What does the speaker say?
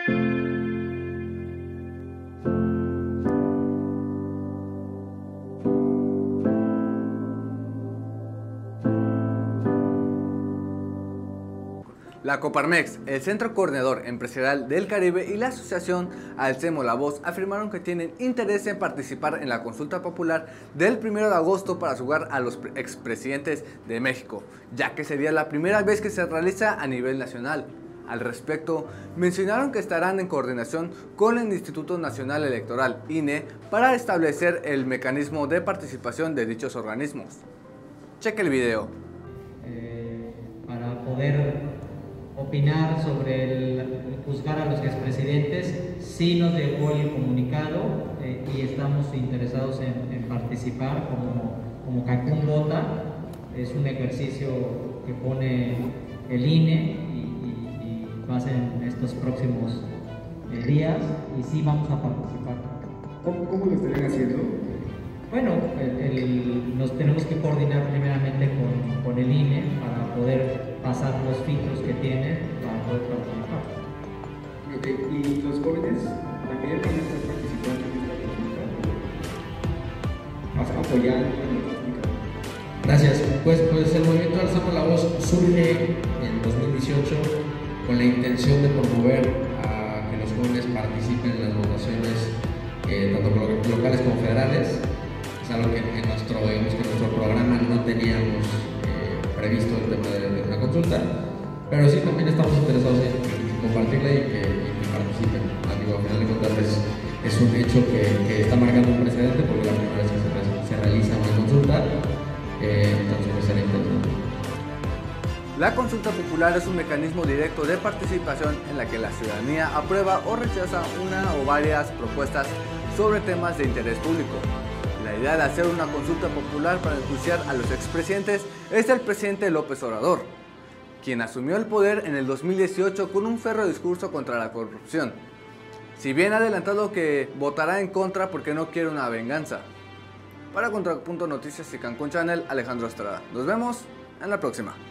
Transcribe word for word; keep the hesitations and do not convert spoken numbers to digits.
La Coparmex, el Centro Coordinador Empresarial del Caribe y la asociación Alcemos la Voz afirmaron que tienen interés en participar en la consulta popular del primero de agosto para juzgar a los expresidentes de México, ya que sería la primera vez que se realiza a nivel nacional. Al respecto, mencionaron que estarán en coordinación con el Instituto Nacional Electoral, I N E, para establecer el mecanismo de participación de dichos organismos. Cheque el video. Eh, para poder opinar sobre el, el juzgar a los expresidentes, sí nos llegó el comunicado eh, y estamos interesados en, en participar como, como Cancún Vota. Es un ejercicio que pone el I N E y, y, y va a ser en estos próximos eh, días y sí vamos a participar. ¿Cómo, cómo lo estarían haciendo? Bueno, el, el, nos tenemos que coordinar primeramente con, con el I N E para poder pasar los filtros que tiene para poder participar. Okay. ¿Y los jóvenes también van a estar participando en esta consulta? ¿Vas a apoyar? Gracias. Pues, pues el movimiento Alzamos la Voz surge en dos mil dieciocho con la intención de promover a que los jóvenes participen en las votaciones eh, tanto locales como federales. Es algo que en nuestro, digamos, que en nuestro programa no teníamos eh, previsto el tema de, de una consulta, pero sí también estamos interesados en, en compartirla y que, y que participen. Digo, al final de cuentas es, es un hecho que, que está marcando un precedente porque la primera vez que se, se realiza una consulta, eh, entonces pues será interesante. La consulta popular es un mecanismo directo de participación en la que la ciudadanía aprueba o rechaza una o varias propuestas sobre temas de interés público. La idea de hacer una consulta popular para enjuiciar a los expresidentes es del presidente López Obrador, quien asumió el poder en el dos mil dieciocho con un férreo discurso contra la corrupción. Si bien ha adelantado que votará en contra porque no quiere una venganza. Para Contrapunto Noticias y Cancún Channel, Alejandro Estrada. Nos vemos en la próxima.